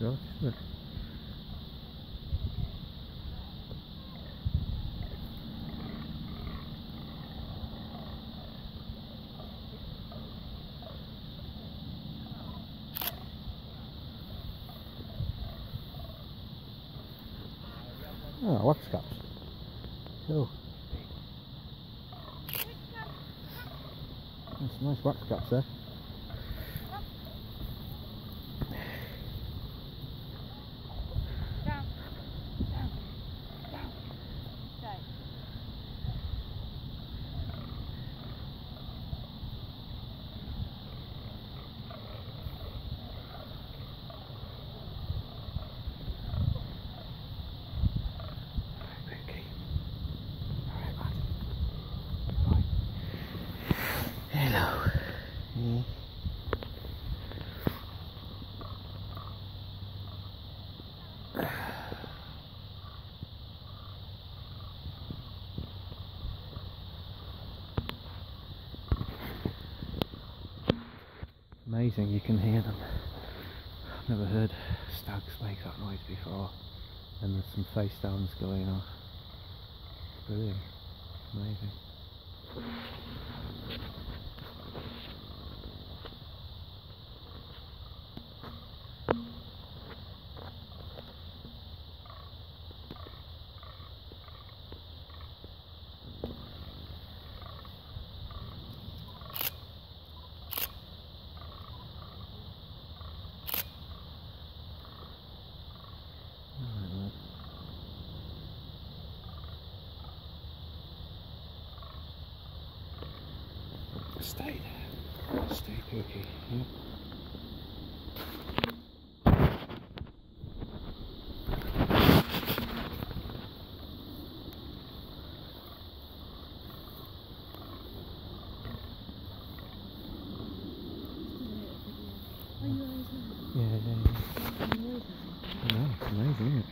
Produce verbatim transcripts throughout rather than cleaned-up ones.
right, isn't it? Oh, wax caps. Cool. That's nice wax caps there. Down, down, down, stay. Hello. Yeah. Amazing, you can hear them. I've never heard stags make that noise before. And there's some face downs going on. It's brilliant. Amazing. Stay there. Stay cookie. Yeah. Yeah, yeah, yeah. I know, it's amazing, isn't it?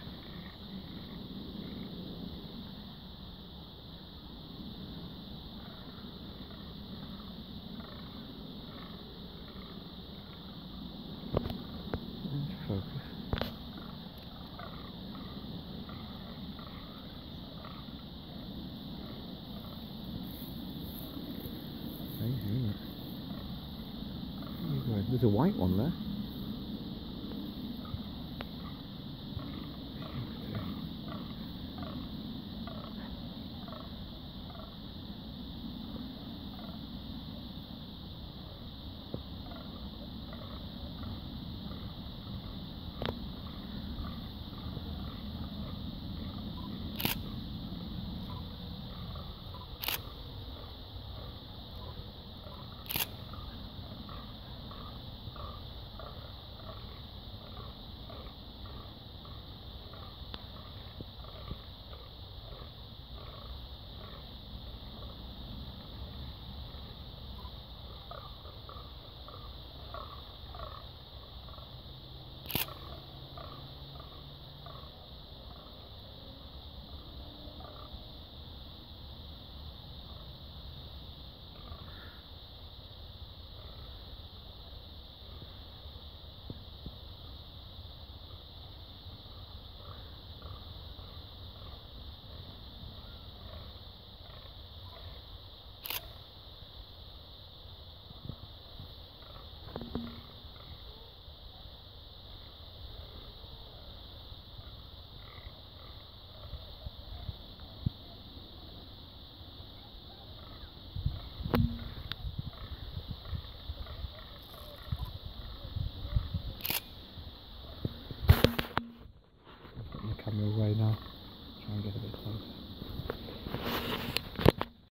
Focus. Amazing, isn't it? There's a white one there. Camera away now, try and get a bit closer.